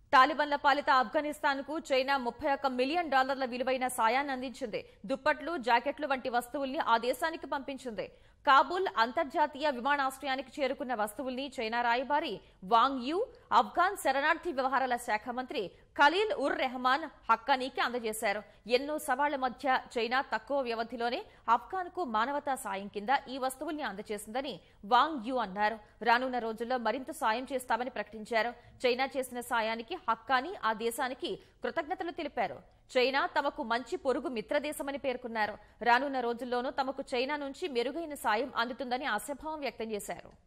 తాలిబాన్ల పాలిత ఆఫ్ఘనిస్తాన్ కు China $31 million విలువైన సాయాన్ని అందించింది. దుప్పట్లు, జాకెట్లు వంటి వస్తువుల్ని ఆ దేశానికి పంపించింది. కాబూల్ అంతర్జాతీయ విమానాశ్రయానికి చేరుకున్న వస్తువుల్ని చైనా రాయబారి వాంగ్ యూ, ఆఫ్ఘాన్ శరణార్థి వ్యవహారాల శాఖ మంత్రి ఖలీల్ ఉర్ రెహమాన్ హక్కానీకి అందజేశారు. ఎన్నో సవాళ్ల మధ్య చైనా తక్కువ వ్యవధిలోనే ఆఫ్ఘాన్ కు మానవతా సాయం కింద ఈ వస్తువుల్ని అందజేసిందని వాంగ్ యూ అన్నారు. రానున్న రోజుల్లో మరింత సాయం చేస్తామని ప్రకటించారు. చైనా చేసిన సాయానికి హక్కానీ ఆ దేశానికి కృతజ్ఞతలు తెలిపారు. చైనా తమకు మంచి పొరుగు మిత్రదేశమని పేర్కొన్నారు. రానున్న రోజుల్లోనూ తమకు చైనా నుంచి మెరుగైన సాయం అందుతుందని ఆశాభావం వ్యక్తం చేశారు.